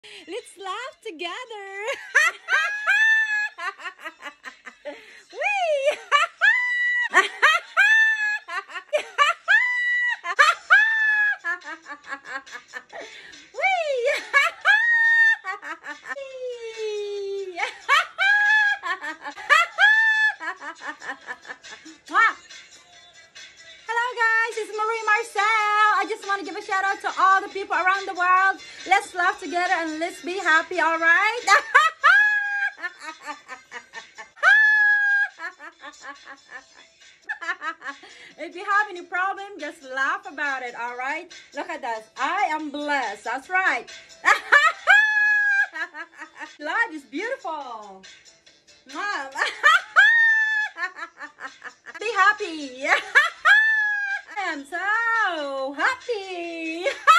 Let's laugh together. Whee! Whee! Mwah! Hello guys, it's Marie Marcel. I just want to give a shout out to all the people around the world. Let's laugh together and let's be happy, all right? If you have any problem, just laugh about it, all right? Look at this. I am blessed. That's right. Life is beautiful. Be happy. I am so happy.